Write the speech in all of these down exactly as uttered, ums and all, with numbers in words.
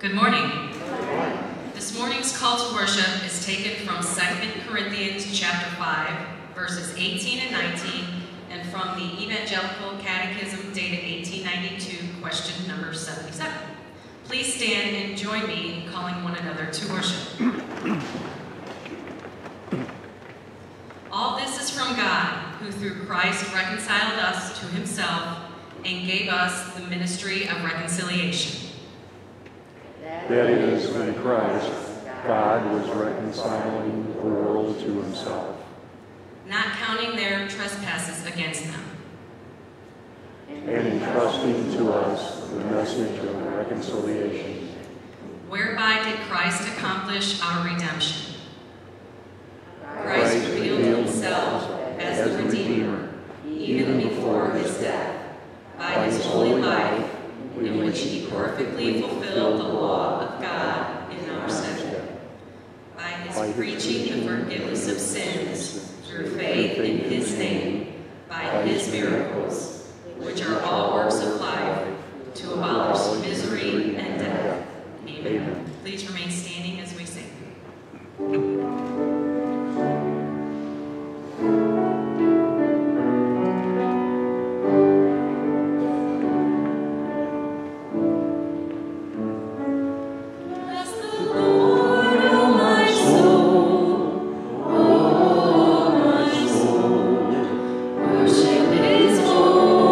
Good morning. This morning's call to worship is taken from Second Corinthians chapter five, verses eighteen and nineteen, and from the Evangelical Catechism dated eighteen ninety-two, question number seventy-seven. Please stand and join me in calling one another to worship. All this is from God, who through Christ reconciled us to himself and gave us the ministry of reconciliation. That is, in Christ, God was reconciling the world to himself, not counting their trespasses against them, and entrusting to us the message of reconciliation, whereby did Christ accomplish our redemption. Christ Christ revealed himself as the Redeemer, even before his death, by his holy life, in which he perfectly fulfilled the law of God in our stead. By his preaching the forgiveness of sins through faith in his name, by his miracles, which are all works of life, to abolish misery and death. Amen. Please remain standing as we sing. Worship his holy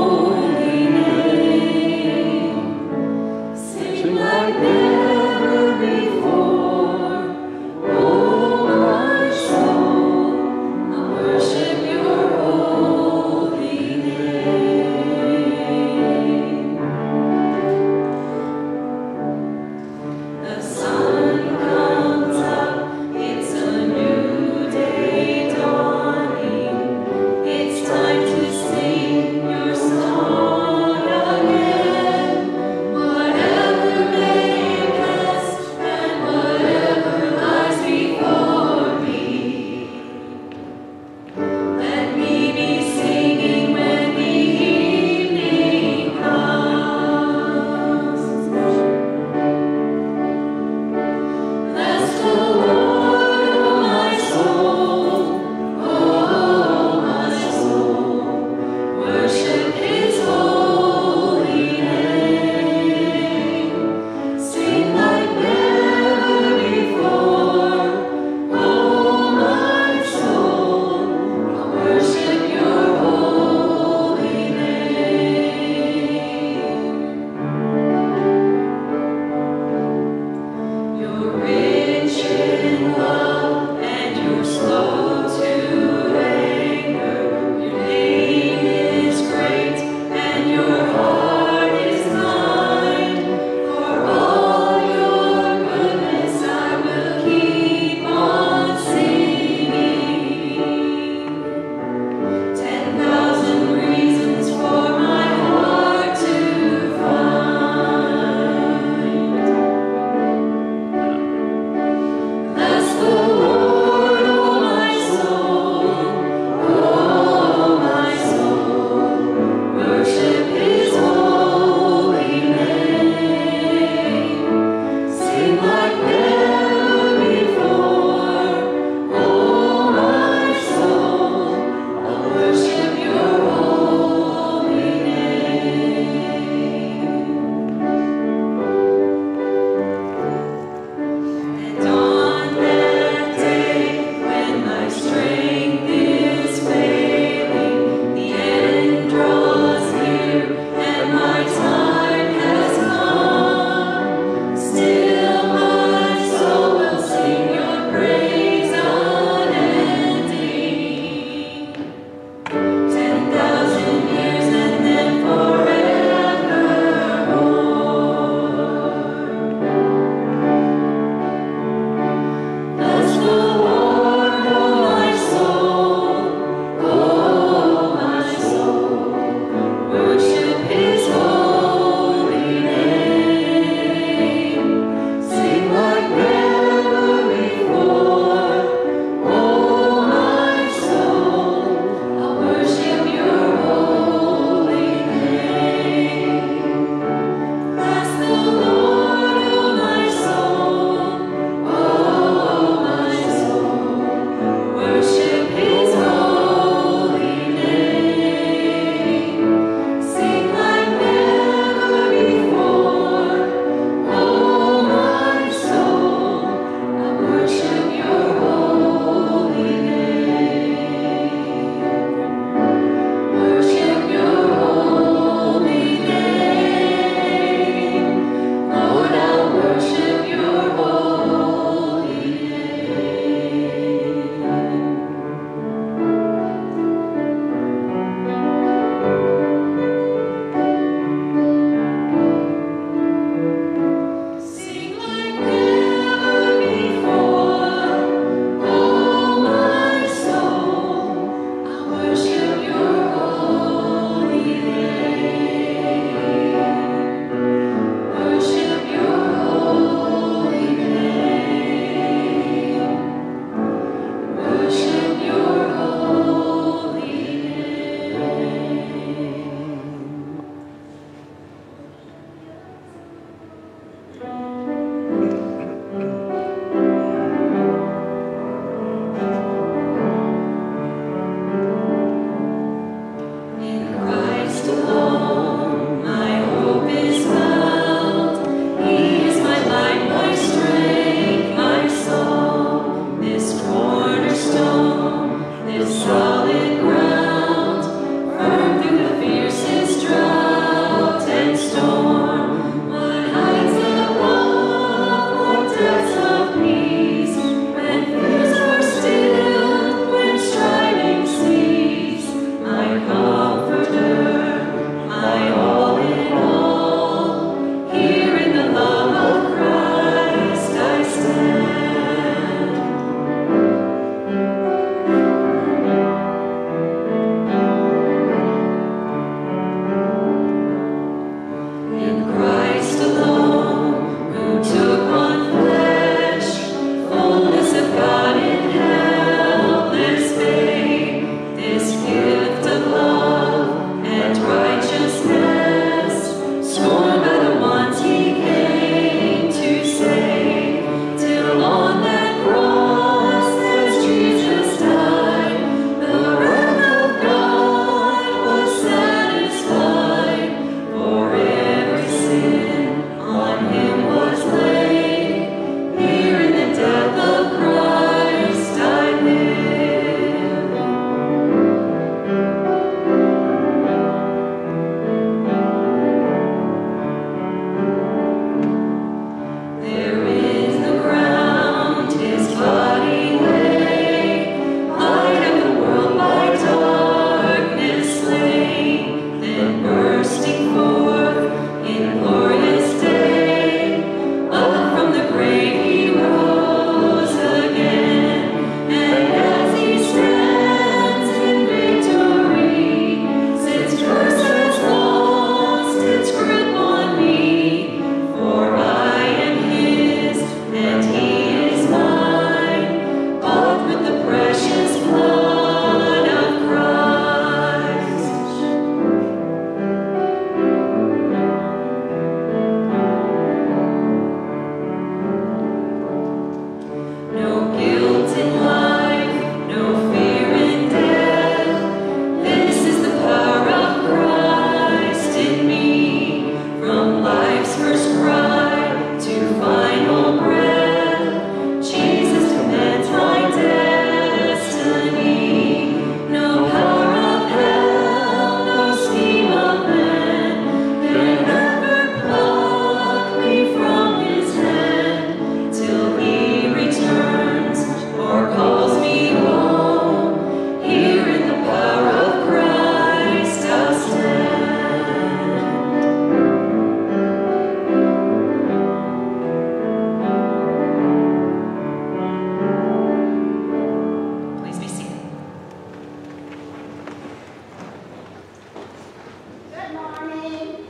Good morning.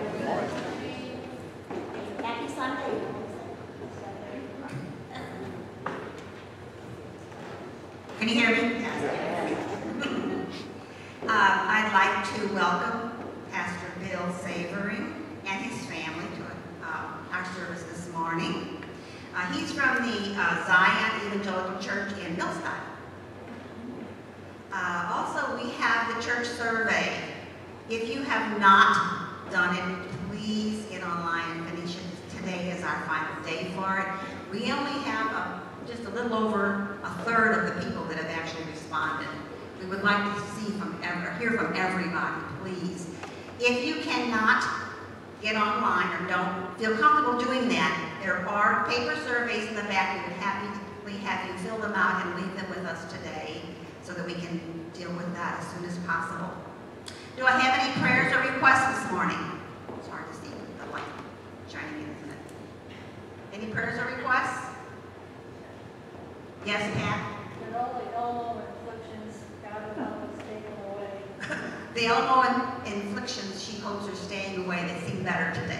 Happy Sunday. Can you hear me? Yes. uh, I'd like to welcome Pastor Bill Savering and his family to uh, our service this morning. Uh, he's from the uh, Zion Evangelical Church in Millstone. Uh, also, we have the church survey. If you have not done it, please get online and finish it. Today is our final day for it. We only have a, just a little over a third of the people that have actually responded. We would like to see from ever, hear from everybody, please. If you cannot get online or don't feel comfortable doing that, there are paper surveys in the back. We would happily have you fill them out and leave them with us today so that we can deal with that as soon as possible. Do I have any prayers or requests this morning? It's hard to see with the light shining in, isn't it? Any prayers or requests? Yes, Pat? And all the elmo inflictions, God will help us take them away. The elmo inflictions she hopes are staying away. They seem better today.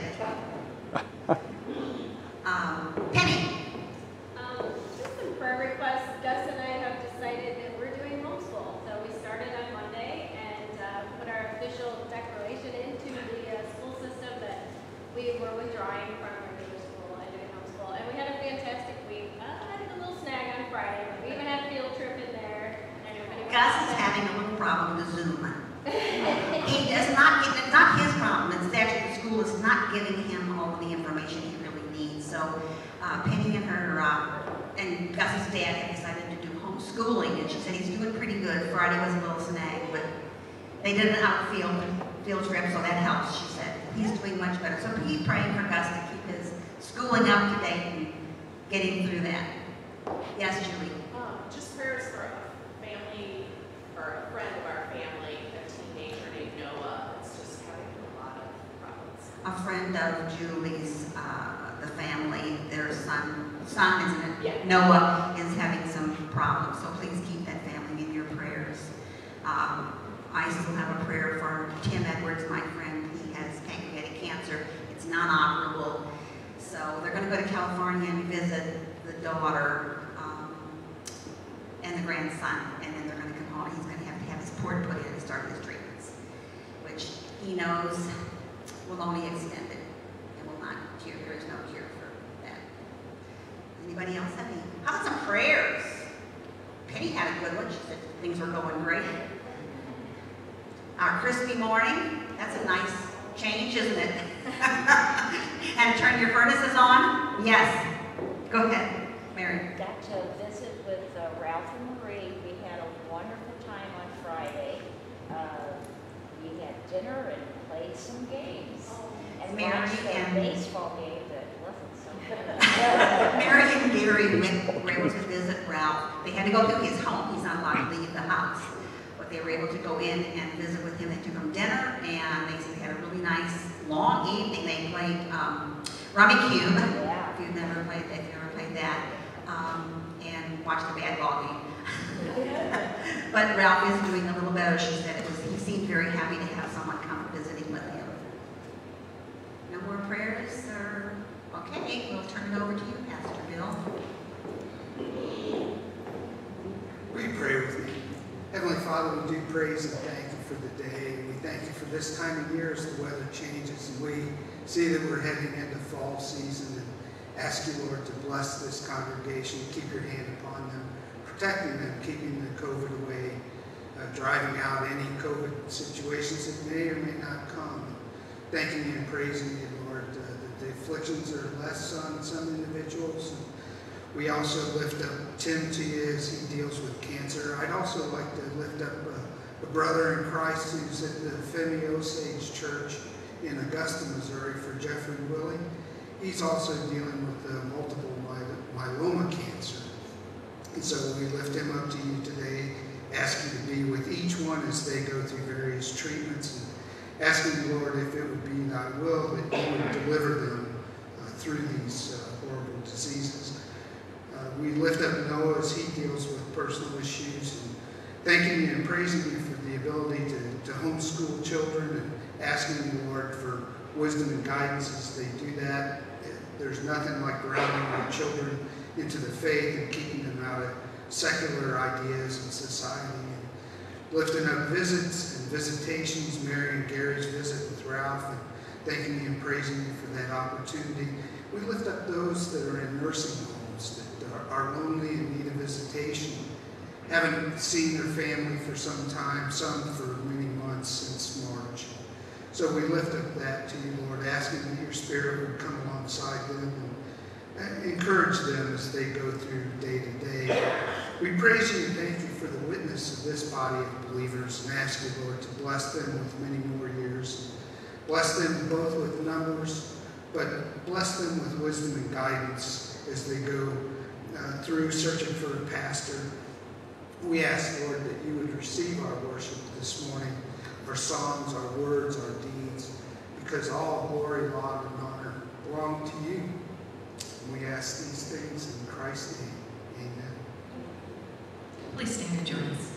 um, Penny? Um, just some prayer requests. Gus and I have decided that we're doing homeschool. So we started on Monday and uh, put our official declaration into the uh, school system that we were withdrawing from regular school and doing homeschool. And we had a fantastic week. Uh, I had a little snag on Friday. We even had a field trip in there. And everybody Gus is having a little problem with Zoom. He does not get, it's not his problem, it's actually the school is not giving him all of the information he really needs. So uh, Penny and her, uh, and Gus's dad have decided to do homeschooling, and she said he's doing pretty good. Friday was a little snag, but they did an outfield field trip, so that helps, she said. He's doing much better. So keep praying for Gus to keep his schooling up to date and getting through that. Yes, Julie? Um, just prayers for a family, or a friend of our family, a teenager named Noah. It's just having a lot of problems. A friend of Julie's, uh, the family, their son, son, isn't it? Yeah. Noah is having some problems, so please keep that family in your prayers. Um, I still have a prayer for Tim Edwards, my friend. He has pancreatic cancer. It's non-operable. So they're going to go to California and visit the daughter um, and the grandson, and then they're going to come home. He's going to have to have his port put in and start his treatments, which he knows will only extend it. It will not cure. There is no cure for that. Anybody else have any? How about some prayers? Penny had a good one. She said things were going great. Our crispy morning, that's a nice change, isn't it? And turn your furnaces on? Yes. Go ahead, Mary. Got to visit with uh, Ralph and Marie. We had a wonderful time on Friday. Uh, we had dinner and played some games. And Mary watched a and- baseball game that wasn't so good. Mary and Gary went, were able to visit Ralph. They had to go to his home. He's not allowed to leave the house. But they were able to go in and visit with him. They took him dinner, and they said they had a really nice, long evening. They played um, Rummy Cube. Yeah. If you've never played, if you ever played that, um, and watched the bad ball game. But Ralph is doing a little better. She said it was. He seemed very happy to have someone come visiting with him. No more prayers, or okay? We'll turn it over to you, Pastor Bill. Will you pray with me? Heavenly Father, we do praise and thank you for the day. We thank you for this time of year as the weather changes and we see that we're heading into fall season, and ask you, Lord, to bless this congregation, keep your hand upon them, protecting them, keeping the COVID away, uh, driving out any COVID situations that may or may not come. Thanking you and praising you, Lord, uh, that the afflictions are less on some individuals. And we also lift up Tim to you as he deals with cancer. I'd also like to lift up a, a brother in Christ who's at the Femi Osage Church in Augusta, Missouri, for Jeffrey Willing. He's also dealing with uh, multiple my, myeloma cancer. And so we lift him up to you today, ask you to be with each one as they go through various treatments, and asking, Lord, if it would be thy will that you would deliver them uh, through these uh, horrible diseases. Uh, we lift up Noah as he deals with personal issues, and thanking you and praising you for the ability to, to homeschool children and asking you, Lord, for wisdom and guidance as they do that. There's nothing like grounding our children into the faith and keeping them out of secular ideas and society. And lifting up visits and visitations, Mary and Gary's visit with Ralph, and thanking you and praising you for that opportunity. We lift up those that are in nursing homes, that are, are lonely and need a visitation, haven't seen their family for some time, some for many months since March. So we lift up that to you, Lord, asking that your Spirit would come alongside them and encourage them as they go through day to day. We praise you and thank you for the witness of this body of believers and ask you, Lord, to bless them with many more years. Bless them both with numbers, but bless them with wisdom and guidance as they go uh, through searching for a pastor. We ask, Lord, that you would receive our worship this morning, our songs, our words, our deeds, because all glory, laud, and honor belong to you. And we ask these things in Christ's name. Amen. Please stand and join us.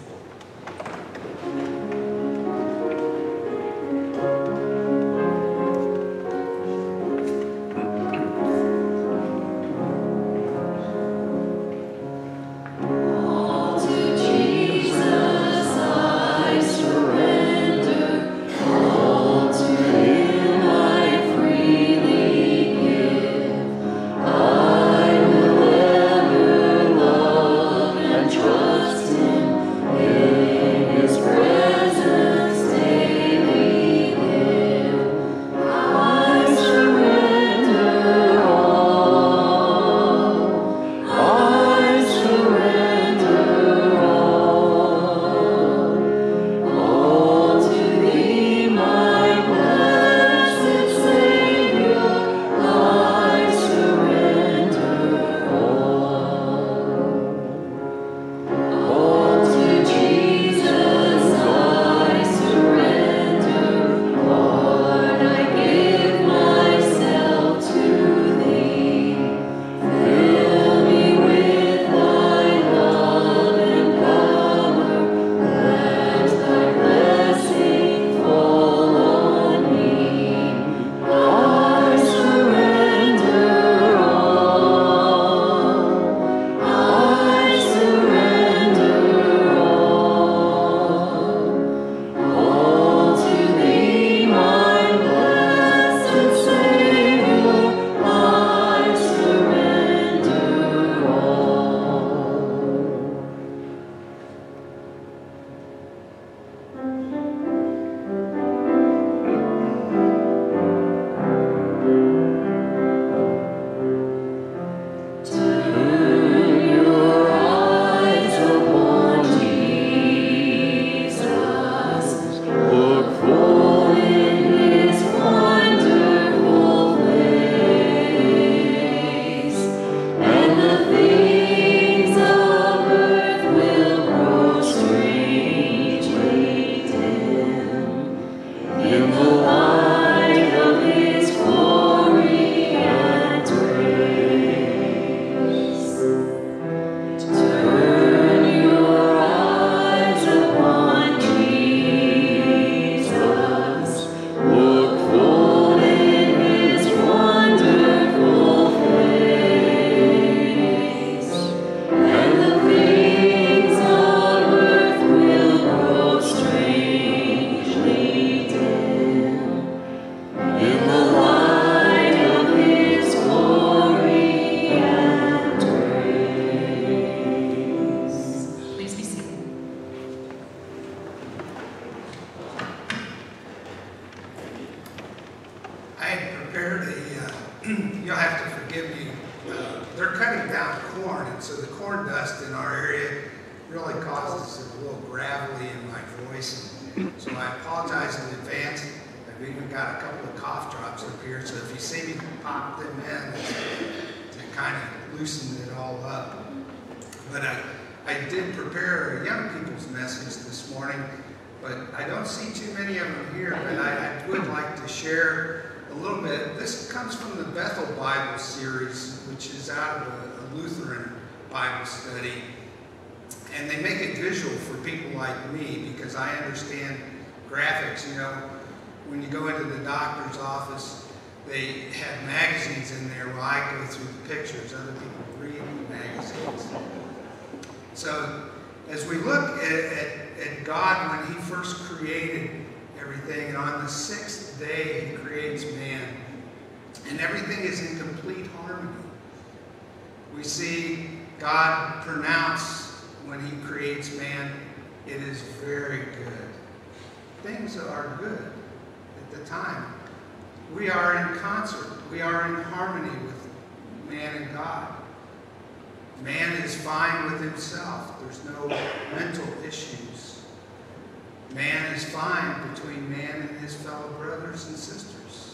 when you go into the doctor's office, they have magazines in there. Well, I go through the pictures. Other people read the magazines. So as we look at, at, at God when he first created everything, and on the sixth day he creates man, and everything is in complete harmony. We see God pronounce when he creates man, it is very good. Things are good at the time. We are in concert. We are in harmony with man and God. Man is fine with himself. There's no mental issues. Man is fine between man and his fellow brothers and sisters.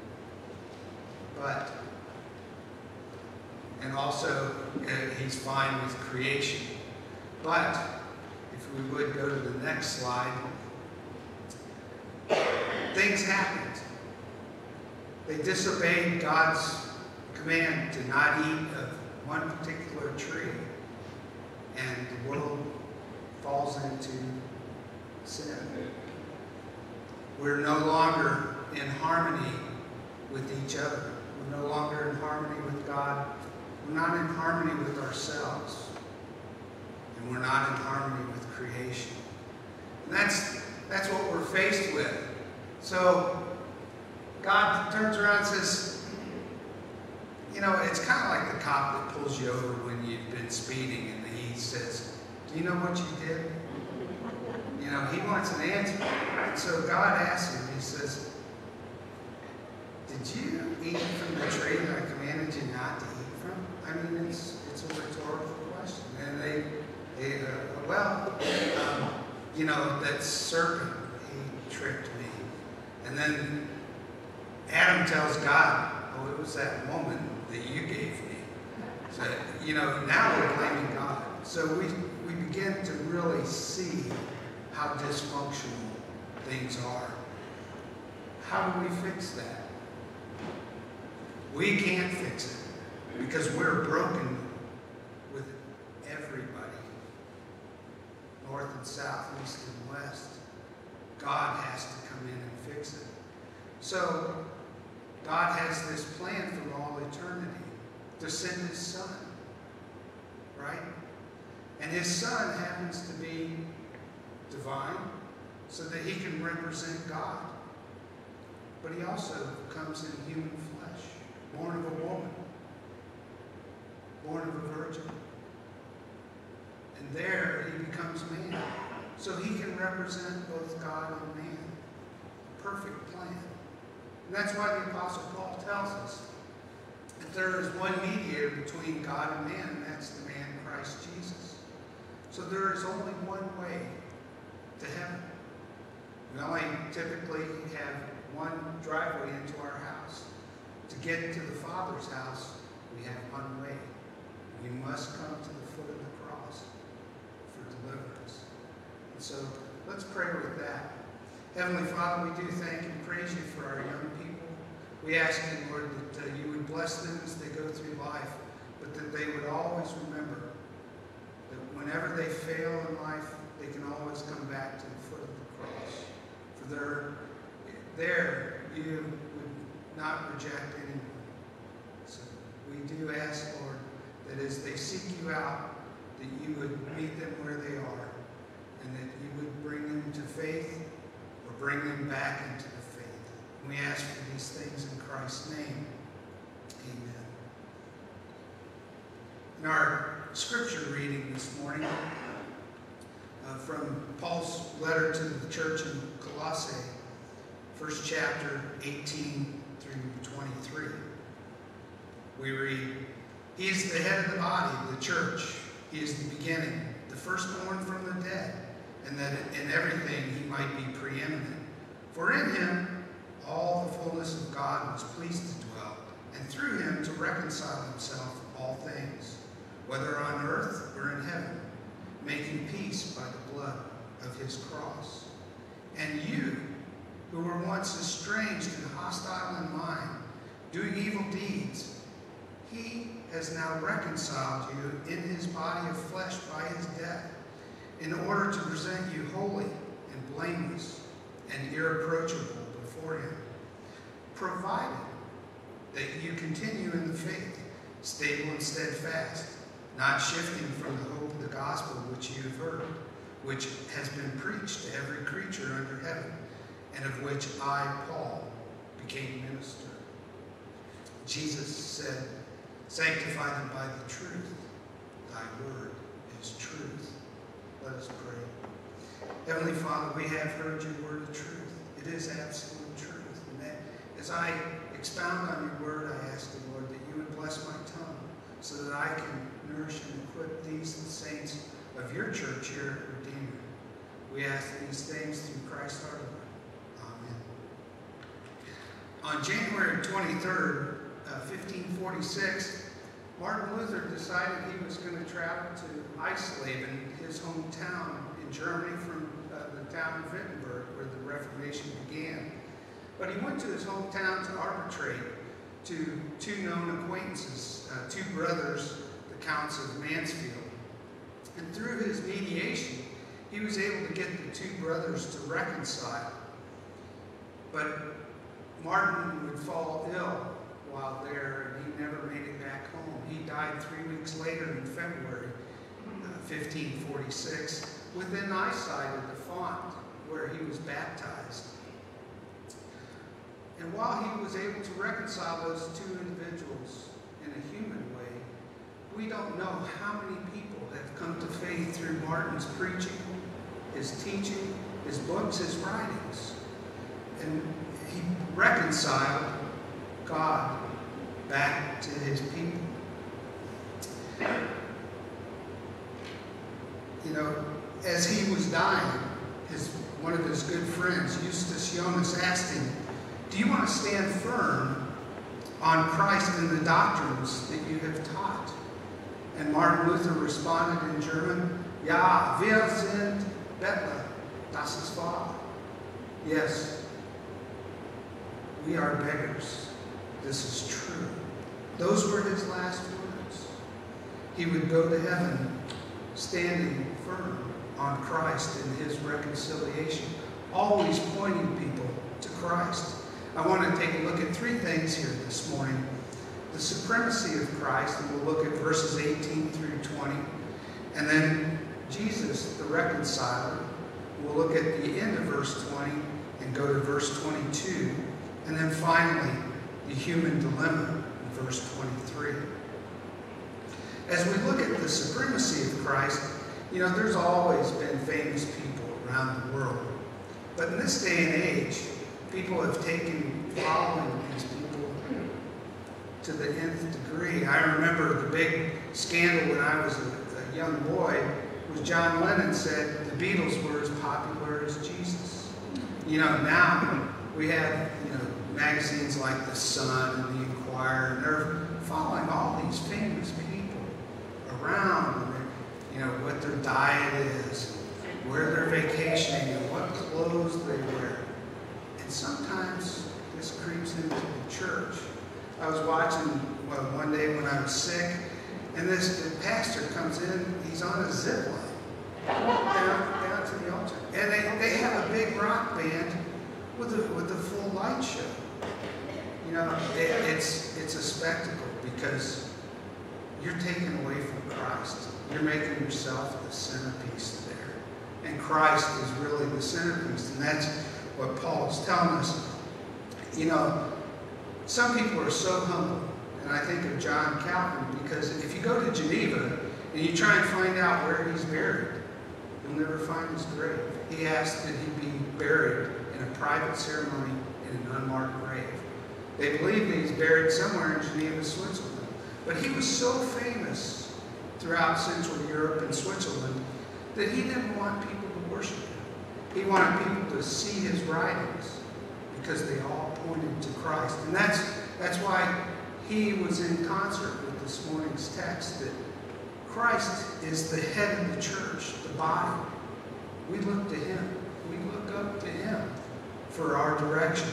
But, and also, uh, he's fine with creation. But, if we would go to the next slide, things happened. They disobeyed God's command to not eat of one particular tree, and the world falls into sin. We're no longer in harmony with each other. We're no longer in harmony with God. We're not in harmony with ourselves. And we're not in harmony with creation. And that's, that's what we're faced with. So God turns around and says, you know, it's kind of like the cop that pulls you over when you've been speeding and he says, do you know what you did? You know, he wants an answer. And so God asks him, he says, did you eat from the tree that I commanded you not to eat from? I mean, it's, it's a rhetorical question. And they, they uh, well, um, you know, that serpent, he tricked me. And then Adam tells God, oh, it was that woman that you gave me. So, you know, now we're blaming God. So we, we begin to really see how dysfunctional things are. How do we fix that? We can't fix it because we're broken with everybody. North and south, east and west. God has to come in and fix it. So God has this plan from all eternity to send his son, right? And his son happens to be divine so that he can represent God. But he also comes in human flesh, born of a woman, born of a virgin. And there he becomes man, so he can represent both God and man. Perfect plan. And that's why the Apostle Paul tells us that there is one mediator between God and man, and that's the man Christ Jesus. So there is only one way to heaven. We only typically have one driveway into our house. To get to the Father's house, we have one way. We must come to the foot of the cross for deliverance. And so let's pray with that. Heavenly Father, we do thank and praise you for our young people. We ask you, Lord, that uh, you would bless them as they go through life, but that they would always remember that whenever they fail in life, they can always come back to the foot of the cross. For there, there you would not reject anyone. So we do ask, Lord, that as they seek you out, that you would meet them where they are, and that you would bring them to faith, or bring them back into the faith. And we ask for these things in Christ's name. Amen. In our scripture reading this morning, uh, from Paul's letter to the church in Colossae, first chapter, eighteen through twenty-three, we read, he is the head of the body, the church. He is the beginning, the firstborn from the dead, and that in everything he might be preeminent. For in him all the fullness of God was pleased to dwell, and through him to reconcile himself all things, whether on earth or in heaven, making peace by the blood of his cross. And you, who were once estranged and hostile in mind, doing evil deeds, he has now reconciled you in his body of flesh by his death, in order to present you holy and blameless and irreproachable before provided that you continue in the faith, stable and steadfast, not shifting from the hope of the gospel which you have heard, which has been preached to every creature under heaven, and of which I, Paul, became minister. Jesus said, sanctify them by the truth. Thy word is truth. Let us pray. Heavenly Father, we have heard your word of truth. It is absolute truth. And that as I expound on your word, I ask the Lord that you would bless my tongue so that I can nourish and equip these the saints of your church here at Redeemer. We ask these things through Christ our Lord. Amen. On January twenty-third, uh, fifteen forty-six, Martin Luther decided he was going to travel to Eisleben, his hometown in Germany, from uh, the town of Wittenberg, where the Reformation began. But he went to his hometown to arbitrate to two known acquaintances, uh, two brothers, the Counts of Mansfield. And through his mediation, he was able to get the two brothers to reconcile. But Martin would fall ill while there, and he never made it back home. He died three weeks later in February uh, fifteen forty-six, within eyesight of the font where he was baptized. And while he was able to reconcile those two individuals in a human way, we don't know how many people have come to faith through Martin's preaching, his teaching, his books, his writings. And he reconciled God back to his people. You know, as he was dying, his, one of his good friends, Eustace Jonas, asked him, do you want to stand firm on Christ and the doctrines that you have taught? And Martin Luther responded in German, Ja, wir sind Bettler, das ist wahr. Yes, we are beggars. This is true. Those were his last words. He would go to heaven standing firm on Christ and his reconciliation, always pointing people to Christ. I want to take a look at three things here this morning. The supremacy of Christ, and we'll look at verses eighteen through twenty. And then Jesus, the reconciler. We'll look at the end of verse twenty and go to verse twenty-two. And then finally, the human dilemma in verse twenty-three. As we look at the supremacy of Christ, you know, there's always been famous people around the world. But in this day and age, people have taken following these people to the nth degree. I remember the big scandal when I was a, a young boy was John Lennon said the Beatles were as popular as Jesus. You know, now we have, you know, magazines like The Sun and The Inquirer, and they're following all these famous people around, and you know, what their diet is, where they're vacationing, and what clothes they wear. And sometimes this creeps into the church. I was watching well, one day when I was sick, and this the pastor comes in, he's on a zip line down, down to the altar. And they, they have a big rock band with a, with a full light show. You know, it, it's, it's a spectacle because you're taken away from Christ. You're making yourself the centerpiece there. And Christ is really the centerpiece. And that's what Paul's telling us. You know, some people are so humble. And I think of John Calvin, because if you go to Geneva and you try and find out where he's buried, you'll never find his grave. He asked that he be buried in a private ceremony in an unmarked grave. They believe that he's buried somewhere in Geneva, Switzerland. But he was so famous throughout Central Europe and Switzerland that he didn't want people to worship him. He wanted people to see his writings because they all pointed to Christ. And that's, that's why he was in concert with this morning's text, that Christ is the head of the church, the body. We look to him. We look up to him for our direction.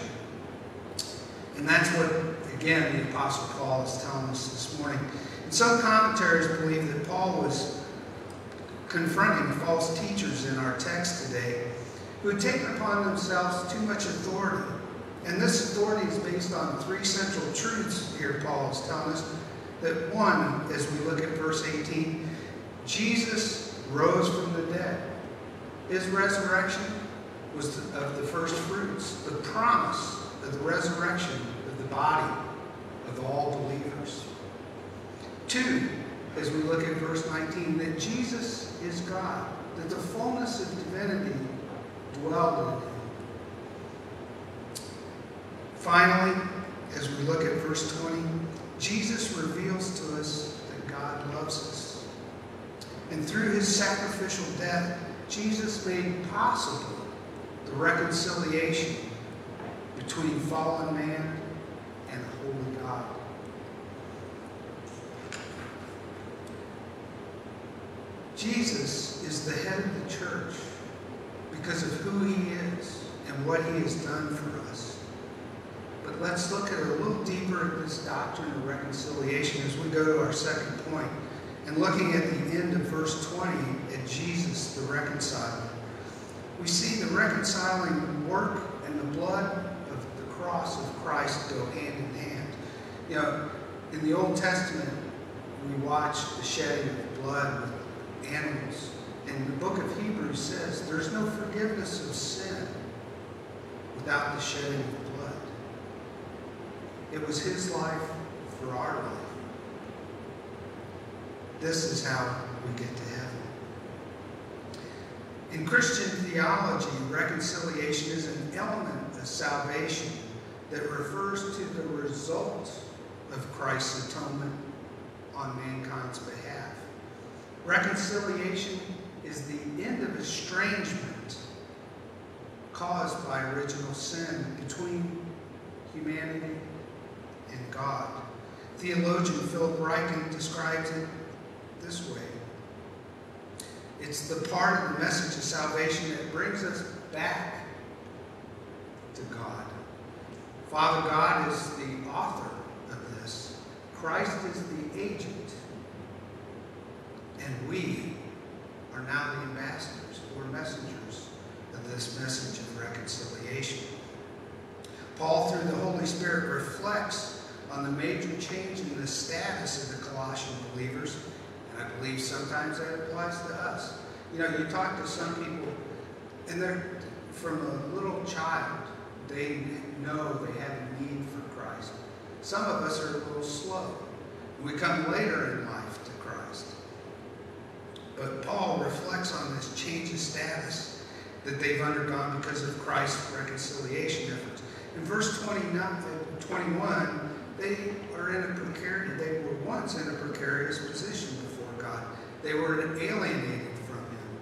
And that's what, again, the Apostle Paul is telling us this morning. And some commentaries believe that Paul was confronting false teachers in our text today who had taken upon themselves too much authority. And this authority is based on three central truths here, Paul is telling us. That one, as we look at verse eighteen, Jesus rose from the dead. His resurrection was of the first fruits, the promise of the resurrection of the body of all believers. Two, as we look at verse nineteen, that Jesus is God, that the fullness of divinity dwelled in him. Finally, as we look at verse twenty, Jesus reveals to us that God loves us. And through his sacrificial death, Jesus made possible the reconciliation between fallen man and a holy God. Jesus is the head of the church because of who he is and what he has done for us. But let's look at a little deeper at this doctrine of reconciliation as we go to our second point. And looking at the end of verse twenty at Jesus, the reconciler, we see the reconciling work and the blood of the cross of Christ go hand in hand. You know, in the Old Testament, we watch the shedding of blood with animals. And the book of Hebrews says there's no forgiveness of sin without the shedding of blood. It was his life for our life. This is how we get to heaven. In Christian theology, reconciliation is an element of salvation that refers to the result of Christ's atonement on mankind's behalf. Reconciliation is the end of estrangement caused by original sin between humanity and God. Theologian Philip Ryken describes it this way. It's the part of the message of salvation that brings us back to God. Father God is the author of this. Christ is the agent. And we are now the ambassadors or messengers of this message of reconciliation. Paul, through the Holy Spirit, reflects on the major change in the status of the Colossian believers. And I believe sometimes that applies to us. You know, you talk to some people, and they're from a little child, they know they have a need for Christ. Some of us are a little slow. We come later in life to Christ. But Paul reflects on this change of status that they've undergone because of Christ's reconciliation efforts. In verse twenty-nine, twenty-one, they are in a precarious, they were once in a precarious position before God. They were alienated from him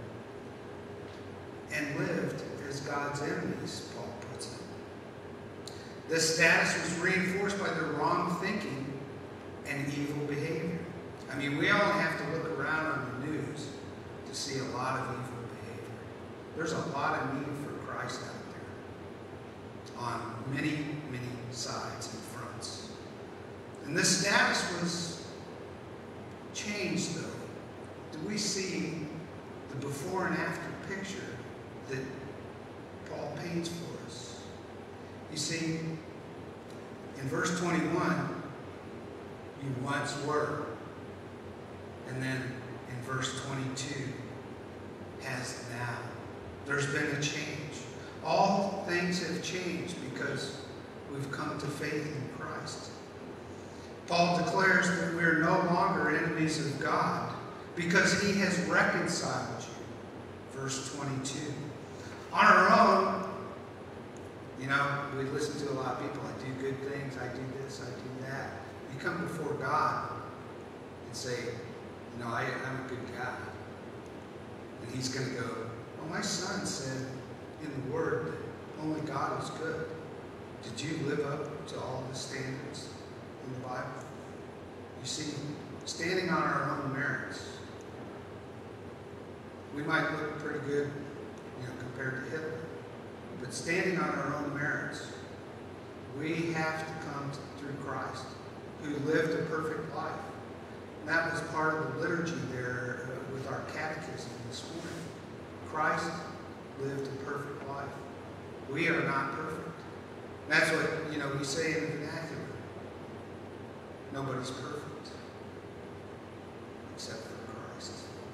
and lived as God's enemies, Paul puts it. This status was reinforced by their wrong thinking and evil behavior. I mean, we all have to look around on the news to see a lot of evil behavior. There's a lot of need for Christ out there on many, many sides and fronts. And this status was changed, though. Do we see the before and after picture that Paul paints for us? You see, in verse twenty-one, you once were. And then in verse twenty-two, has now. There's been a change. All things have changed because we've come to faith in Christ. Paul declares that we are no longer enemies of God because he has reconciled you. Verse twenty-two. On our own, you know, we listen to a lot of people. I do good things. I do this. I do that. You come before God and say, you know, I, I'm a good guy. And he's going to go, well, my son said in the Word that only God is good. Did you live up to all the standards in the Bible? You see, standing on our own merits, we might look pretty good, you know, compared to Hitler. But standing on our own merits, we have to come to, through Christ, who lived a perfect life. And that was part of the liturgy there uh, with our catechism this morning. Christ lived a perfect life. We are not perfect. That's what, you know, we say in the vernacular. Nobody's perfect except for Christ.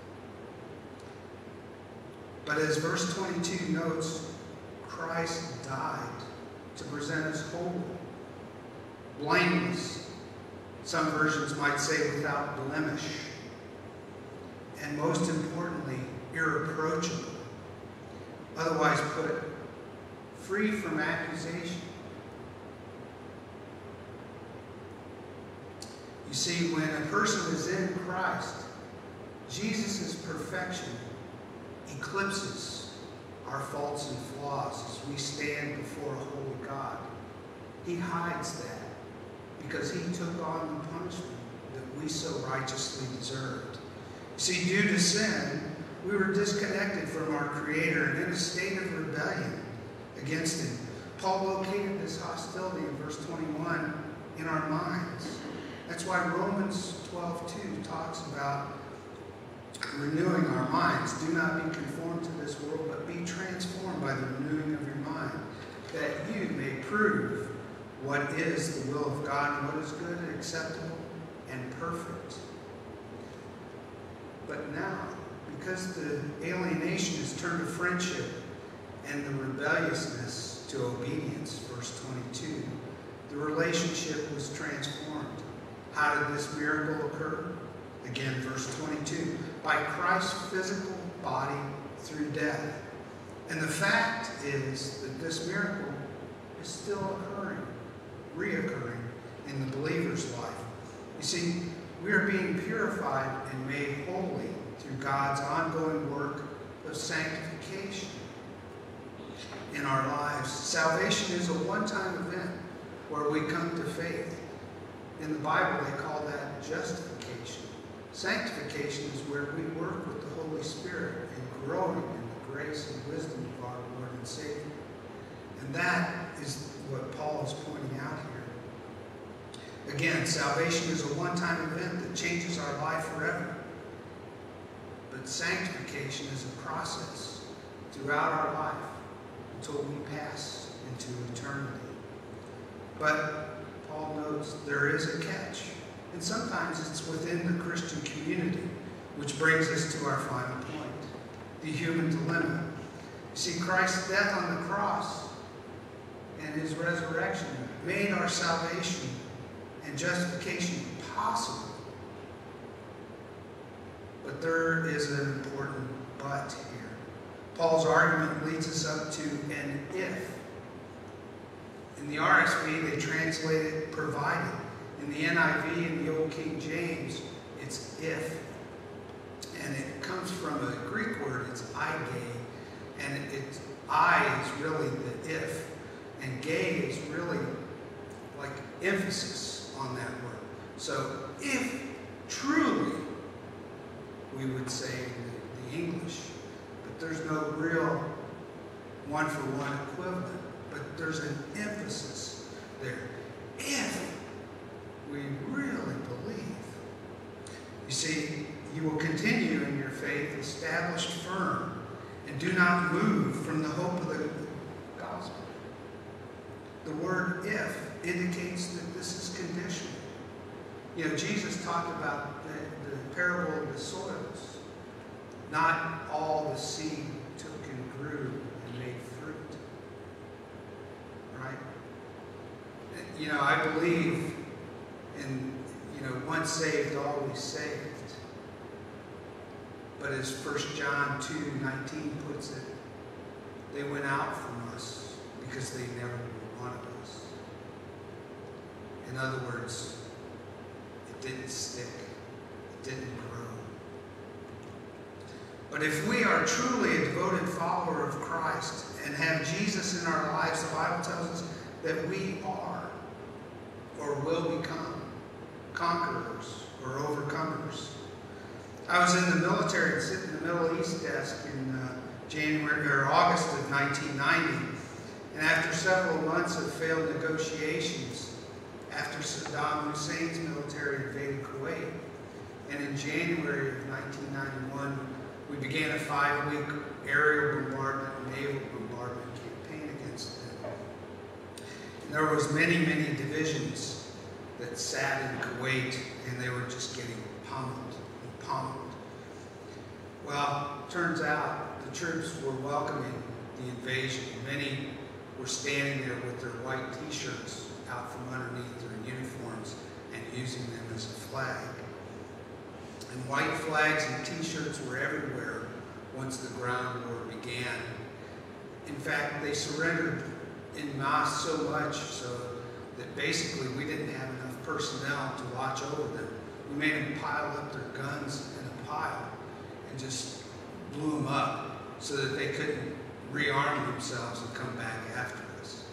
But as verse twenty-two notes, Christ died to present us holy, blameless. Some versions might say without blemish. And most importantly, irreproachable. Otherwise put, free from accusation. You see, when a person is in Christ, Jesus' perfection eclipses our faults and flaws as we stand before a holy God. He hides that because he took on the punishment that we so righteously deserved. See, due to sin, we were disconnected from our Creator and in a state of rebellion against him. Paul located this hostility in verse twenty-one in our minds. That's why Romans twelve two talks about renewing our minds. Do not be conformed to this world, but be transformed by the renewing of your mind, that you may prove what is the will of God, and what is good and acceptable and perfect. But now, because the alienation is turned to friendship and the rebelliousness to obedience, verse twenty-two, the relationship was transformed. How did this miracle occur? Again, verse twenty-two, by Christ's physical body through death. And the fact is that this miracle is still occurring, reoccurring in the believer's life. You see, we are being purified and made holy through God's ongoing work of sanctification in our lives. Salvation is a one-time event where we come to faith. In the Bible, they call that justification. Sanctification is where we work with the Holy Spirit and growing in the grace and wisdom of our Lord and Savior. And that is what Paul is pointing out here. Again, salvation is a one-time event that changes our life forever. But sanctification is a process throughout our life until we pass into eternity. But Paul notes there is a catch. And sometimes it's within the Christian community, which brings us to our final point, the human dilemma. You see, Christ's death on the cross and his resurrection made our salvation and justification possible. But there is an important but here. Paul's argument leads us up to an if. In the R S V, they translate it provided. In the N I V and the Old King James, it's if. And it comes from a Greek word, it's aige. And it, it, I is really the if. And gay is really like emphasis on that word. So if truly, we would say in the, the English, but there's no real one-for-one equivalent. But there's an emphasis there. If we really believe. You see, you will continue in your faith, established firm, and do not move from the hope of the gospel. The word if indicates that this is conditional. You know, Jesus talked about the, the parable of the soils. Not all the seed took and grew and made fruit. Right? You know, I believe in, you know, once saved, always saved. But as First John two nineteen puts it, they went out from us because they never wanted us. In other words, it didn't stick. It didn't grow. But if we are truly a devoted follower of Christ and have Jesus in our lives, the Bible tells us that we are or will become conquerors or overcomers. I was in the military and sitting in the Middle East desk in uh, January or August of nineteen ninety, and after several months of failed negotiations, after Saddam Hussein's military invaded Kuwait, and in January of nineteen ninety-one, we began a five-week aerial bombardment and naval bombardment campaign against them. In there was many, many divisions that sat in Kuwait, and they were just getting pummeled and pummeled. Well, turns out the troops were welcoming the invasion. Many were standing there with their white t-shirts out from underneath their uniforms and using them as a flag. And white flags and t-shirts were everywhere once the ground war began. In fact, they surrendered en masse so much so that basically we didn't have enough personnel to watch over them. We made them pile up their guns in a pile and just blew them up so that they couldn't rearm themselves and come back after us.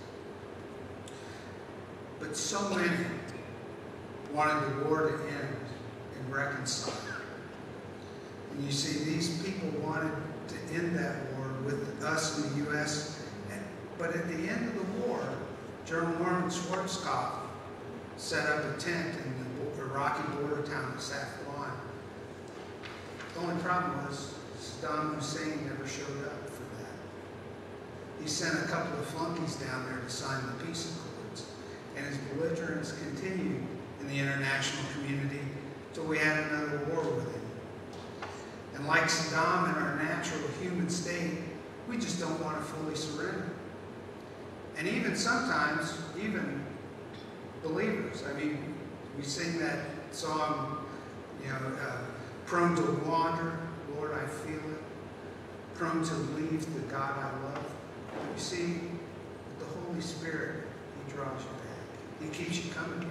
But so many wanted the war to end and reconcile. And you see, these people wanted to end that war with us in the U S, but at the end of the war, General Norman Schwarzkopf set up a tent in the Iraqi border town of Safwan. The only problem was Saddam Hussein never showed up for that. He sent a couple of flunkies down there to sign the peace accords, and his belligerence continued in the international community until we had another war with him. And like Saddam in our natural human state, we just don't want to fully surrender. And even sometimes, even believers, I mean, we sing that song, you know, uh, prone to wander, Lord, I feel it. Prone to leave the God I love. You see, with the Holy Spirit, He draws you back. He keeps you coming here.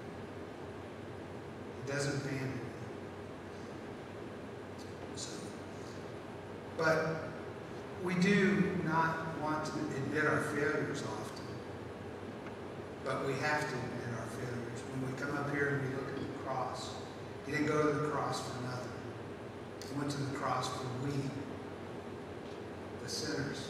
He doesn't abandon you. So, but we do not want to admit our failures often. But we have to admit our failures. When we come up here and we look at the cross, He didn't go to the cross for nothing. He went to the cross for we, the sinners.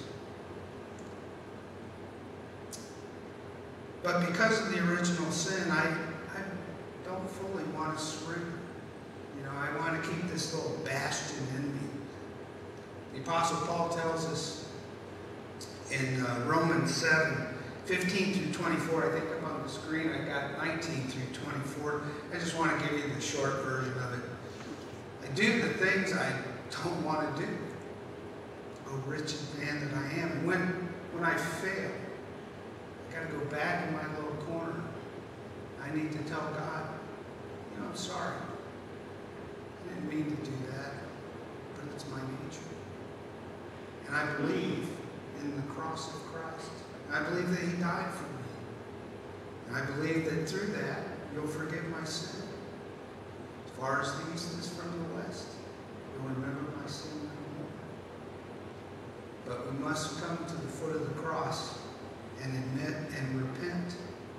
But because of the original sin, I, I don't fully want to surrender. You know, I want to keep this little bastion in me. The Apostle Paul tells us in uh, Romans seven, fifteen through twenty-four, I think up on the screen I got nineteen through twenty-four. I just want to give you the short version of it. I do the things I don't want to do. Oh, wretched man that I am. And when, when I fail, I got to go back in my little corner. I need to tell God, you know, I'm sorry. I didn't mean to do that, but it's my nature. And I believe in the cross of Christ. I believe that He died for me. And I believe that through that, You'll forgive my sin. As far as the east is from the west, You'll remember my sin no more. But we must come to the foot of the cross and admit and repent.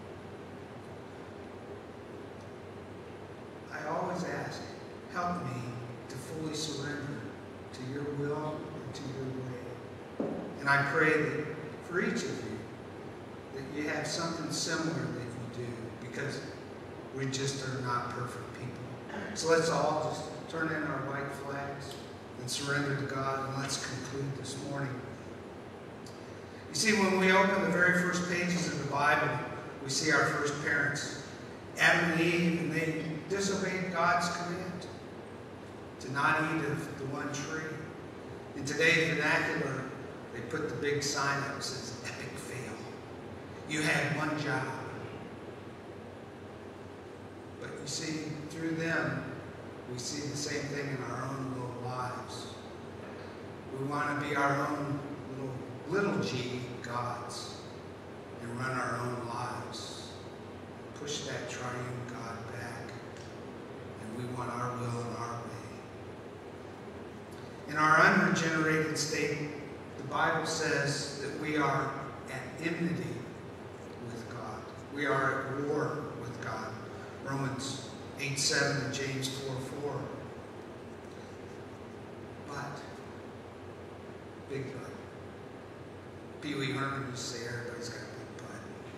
I always ask, help me to fully surrender to Your will and to Your way. And I pray that for each of you, that you have something similar that you do, because we just are not perfect people. So let's all just turn in our white flags and surrender to God, and let's conclude this morning. You see, when we open the very first pages of the Bible, we see our first parents, Adam and Eve, and they disobeyed God's command to not eat of the one tree. In today's vernacular, they put the big sign up that says, epic fail. You had one job. But you see, through them, we see the same thing in our own little lives. We want to be our own little, little g gods and run our own lives. Push that triune God back. And we want our will and our way. In our unregenerated state, the Bible says that we are at enmity with God. We are at war with God. Romans eight seven and James four four. But, big but. Pee Wee Herman used to say everybody's got a big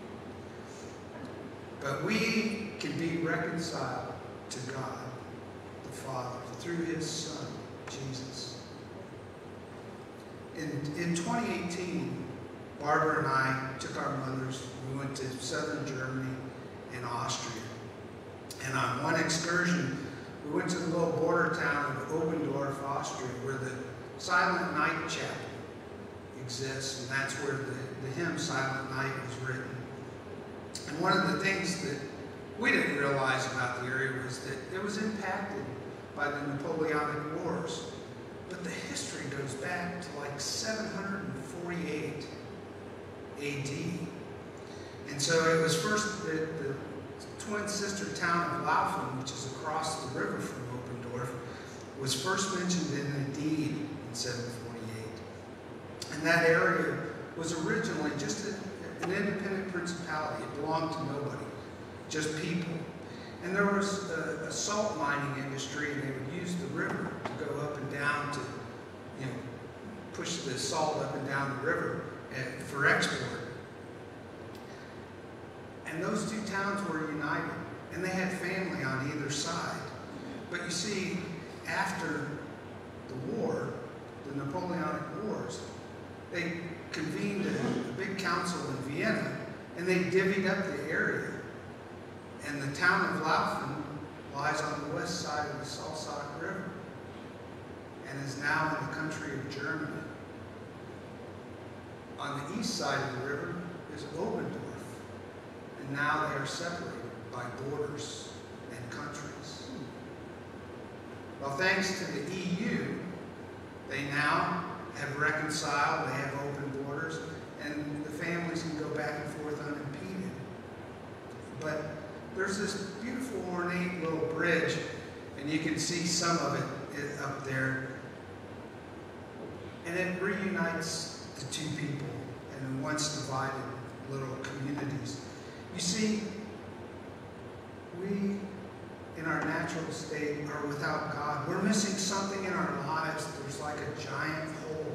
but. But we can be reconciled to God, the Father, through His Son, Jesus. In, in twenty eighteen, Barbara and I took our mothers. We went to southern Germany and Austria. And on one excursion, we went to the little border town of Obendorf, Austria, where the Silent Night Chapel exists, and that's where the, the hymn Silent Night was written. And one of the things that we didn't realize about the area was that it was impacted by the Napoleonic Wars. But the history goes back to like seven hundred forty-eight A D. And so it was first the, the twin sister town of Laufen, which is across the river from Obendorf, was first mentioned in a deed in seven forty-eight. And that area was originally just a, an independent principality. It belonged to nobody, just people. And there was a, a salt mining industry, and they would use the river to go up and down to, you know, push the salt up and down the river and, for export. And those two towns were united, and they had family on either side. But you see, after the war, the Napoleonic Wars, they convened a, a big council in Vienna, and they divvied up the area. And the town of Laufen lies on the west side of the Salzach River and is now in the country of Germany. On the east side of the river is Obendorf, and now they are separated by borders and countries. Well, thanks to the E U, they now have reconciled, they have open borders, and the families can go back and forth unimpeded. But there's this beautiful ornate little bridge, and you can see some of it up there. And it reunites the two people in once divided little communities. You see, we, in our natural state, are without God. We're missing something in our lives. There's like a giant hole.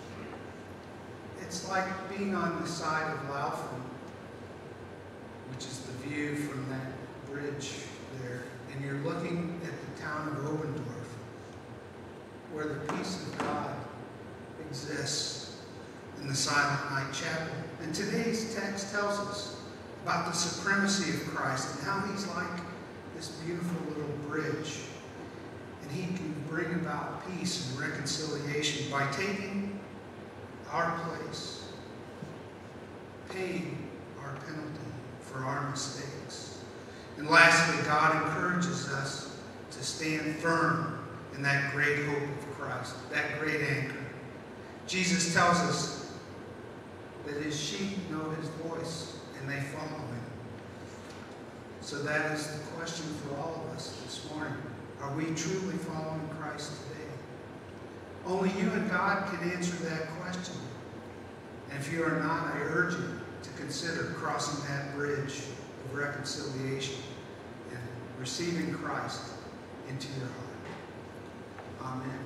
It's like being on the side of Laufen, which is the view from that bridge there, and you're looking at the town of Obendorf, where the peace of God exists in the Silent Night Chapel. And today's text tells us about the supremacy of Christ and how he's like this beautiful little bridge, and he can bring about peace and reconciliation by taking our place, paying our penalty for our mistakes. And lastly, God encourages us to stand firm in that great hope of Christ, that great anchor. Jesus tells us that his sheep know his voice and they follow him. So that is the question for all of us this morning. Are we truly following Christ today? Only you and God can answer that question. And if you are not, I urge you to consider crossing that bridge of reconciliation and receiving Christ into your heart. Amen.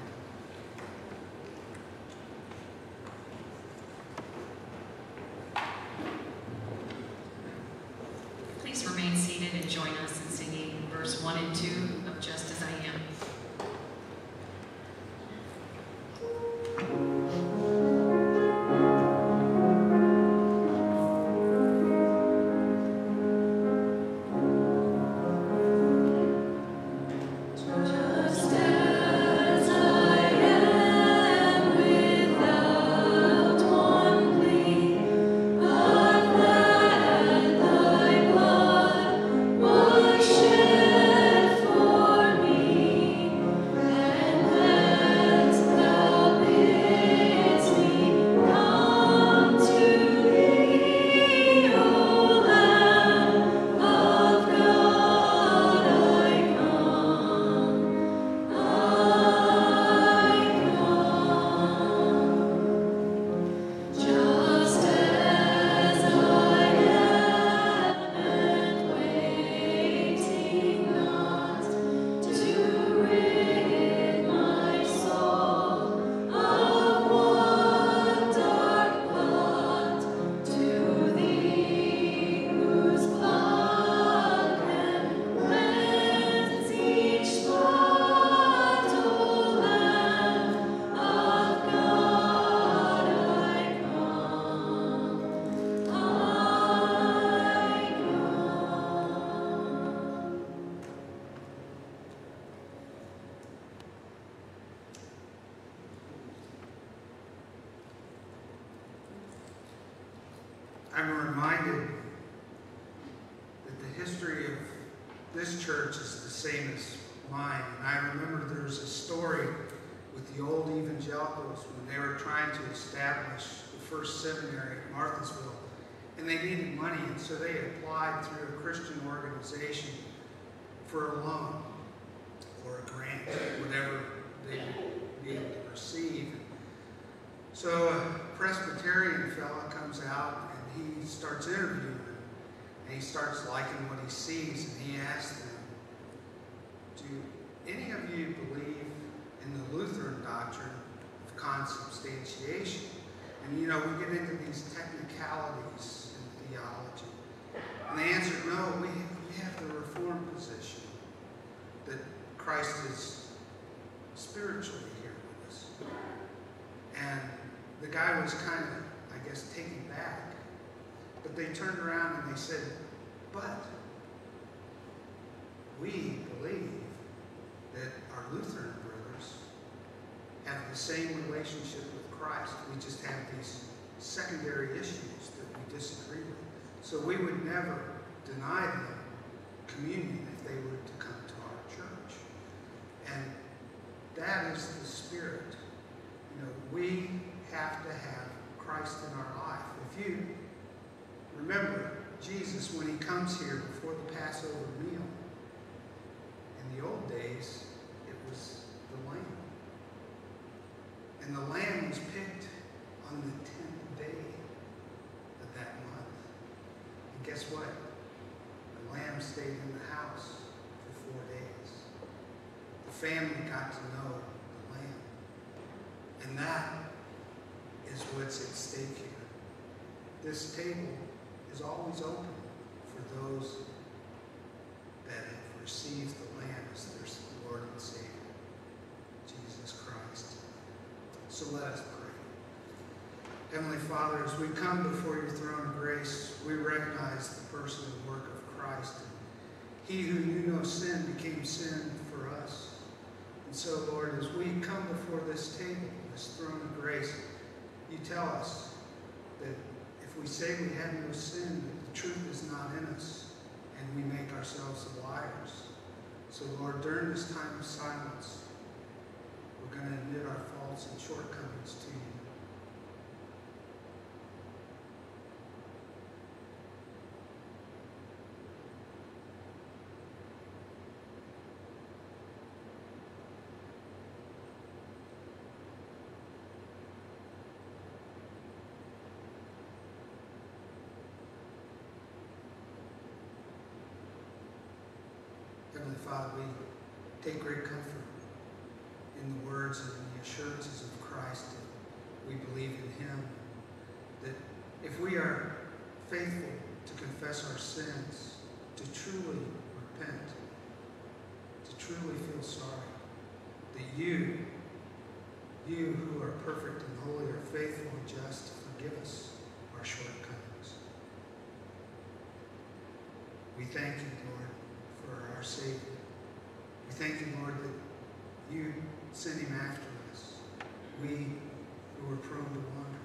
Please remain seated and join us in singing verse one and two of Just As I Am. Shed for me. I'm reminded that the history of this church is the same as mine. And I remember there was a story with the old evangelicals when they were trying to establish the first seminary at Marthansville. And they needed money, and so they applied through a Christian organization for a loan or a grant, whatever they needed to receive. So a Presbyterian fella comes out and he starts interviewing them, and he starts liking what he sees, and he asks them, do any of you believe in the Lutheran doctrine of consubstantiation? And you know, we get into these technicalities in theology. And they answered, no, we, we have the Reformed position that Christ is spiritually here with us. And the guy was kind of, I guess, taken back. But they turned around and they said, but we believe that our Lutheran brothers have the same relationship with Christ. We just have these secondary issues that we disagree with. So we would never deny them communion if they were to come to our church. And that is the spirit. You know, we have to have Christ in our life. If you remember Jesus when he comes here before the Passover meal, in the old days, it was the lamb. And the lamb was picked on the tenth day of that month. And guess what? The lamb stayed in the house for four days. The family got to know the lamb. And that is what's at stake here. This table is always open for those that have received the Lamb as their Lord and Savior, Jesus Christ. So let us pray. Heavenly Father, as we come before your throne of grace, we recognize the person and work of Christ. He who knew no sin became sin for us. And so, Lord, as we come before this table, this throne of grace, you tell us that if we say we have no sin, that the truth is not in us, and we make ourselves liars. So, Lord, during this time of silence, we're going to admit our faults and shortcomings to you. Heavenly Father, we take great comfort in the words and the assurances of Christ that we believe in him, that if we are faithful to confess our sins, to truly repent, to truly feel sorry, that you, you who are perfect and holy, are faithful and just to forgive us our shortcomings. We thank you, Lord, for our Savior. We thank you, Lord, that you sent him after us, we who were prone to wander.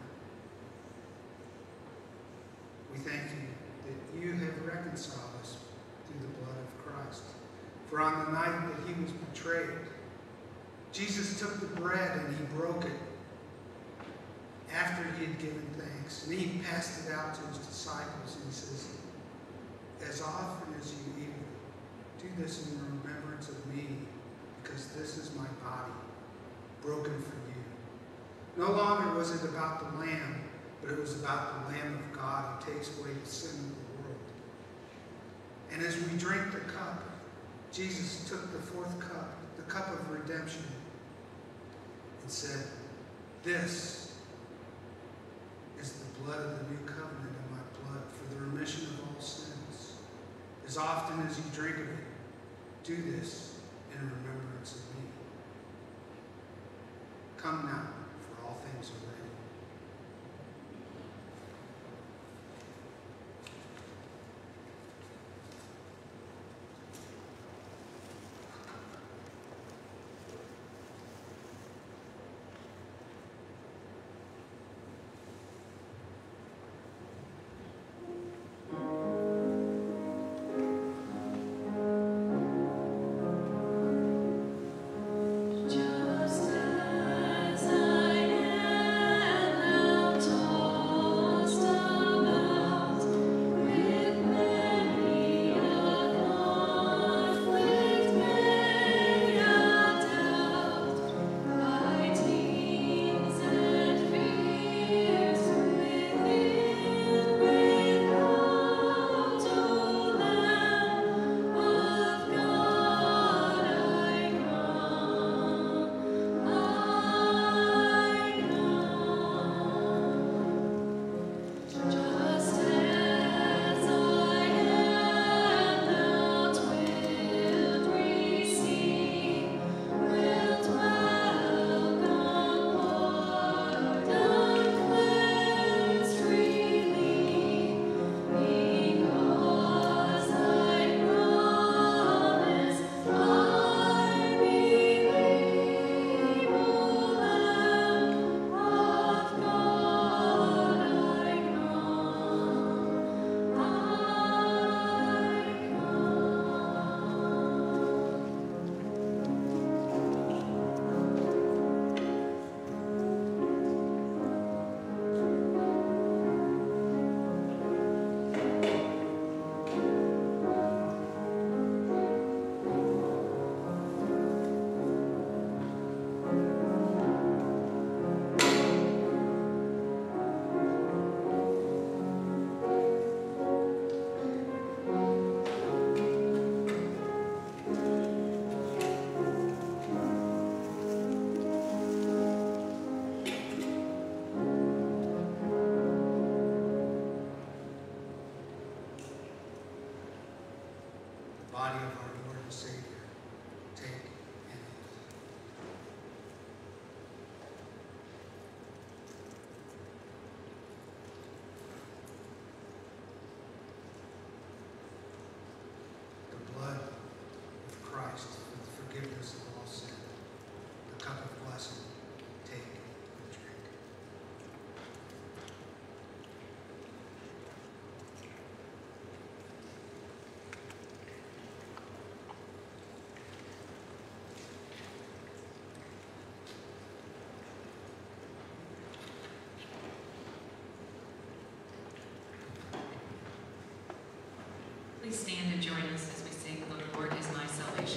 We thank you that you have reconciled us through the blood of Christ. For on the night that he was betrayed, Jesus took the bread and he broke it after he had given thanks. And he passed it out to his disciples and he says, as often as you eat it, do this in remembrance of me, because this is my body, broken for you. No longer was it about the Lamb, but it was about the Lamb of God who takes away the sin of the world. And as we drink the cup, Jesus took the fourth cup, the cup of redemption, and said, this is the blood of the new covenant in my blood for the remission of all sins. As often as you drink of it, do this in remembrance of me. Come now, for all things are ready. body of our Lord and Savior. Take and eat. The blood of Christ for the forgiveness of all sin. The cup of blessing. Take and drink. Please stand and join us as we sing, "The Lord is my salvation."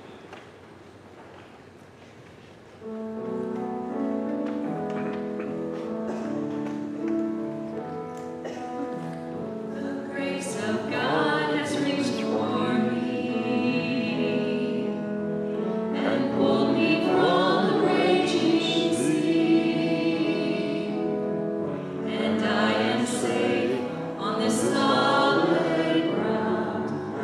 The grace of God has reached for me and pulled me from the raging sea, and I am safe on this solid ground.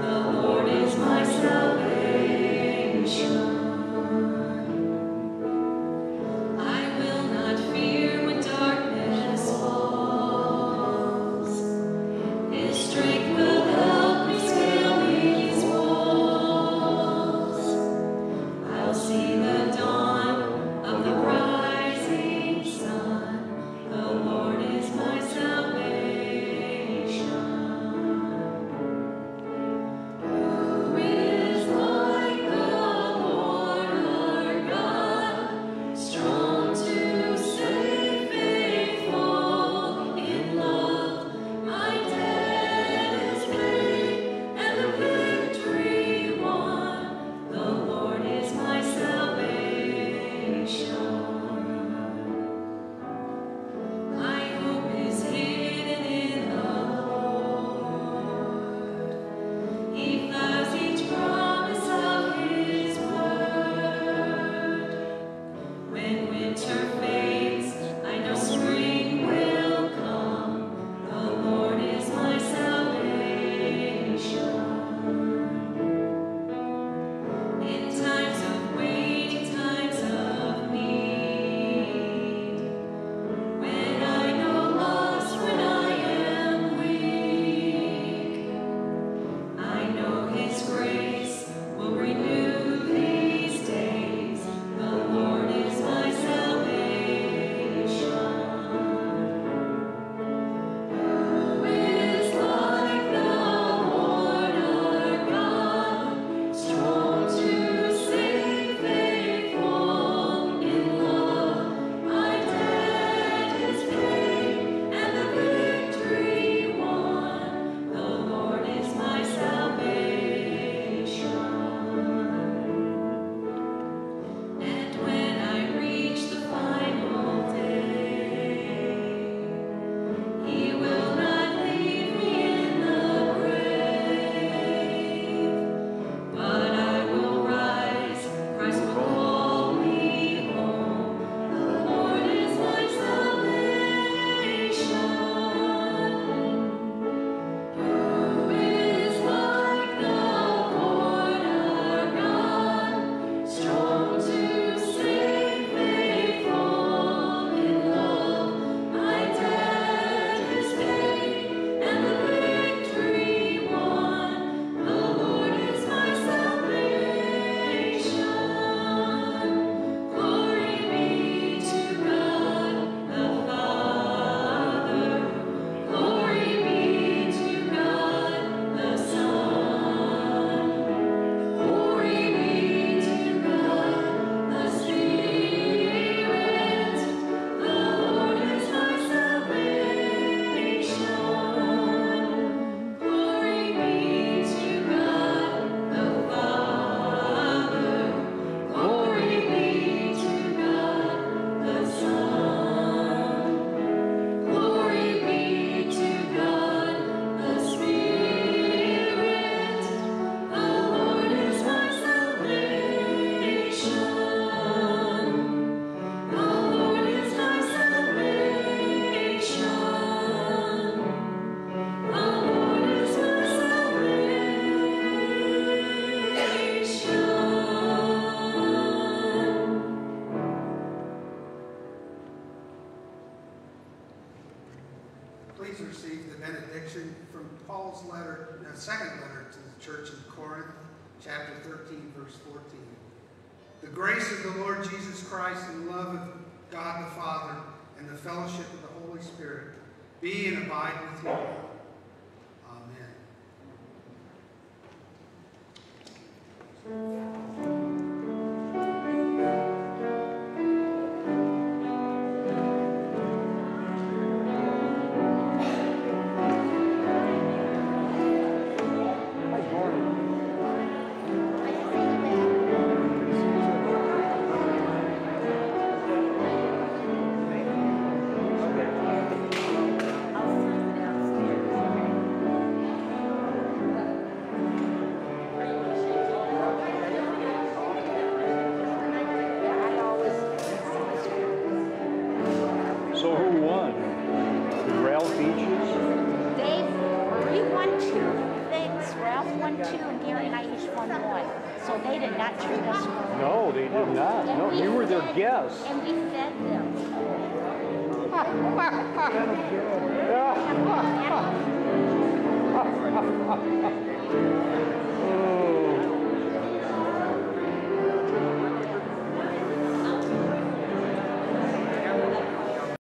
second letter to the church in Corinth, chapter thirteen, verse fourteen. The grace of the Lord Jesus Christ and the love of God the Father and the fellowship of the Holy Spirit be and abide with you all. Amen. So who won? Did Ralph Beaches? Dave, Marie won two things, Ralph won two, and Gary and I each won one. So they did not treat us well. No, they did not. And No, we you were their fed- guest. And we fed them. Yeah.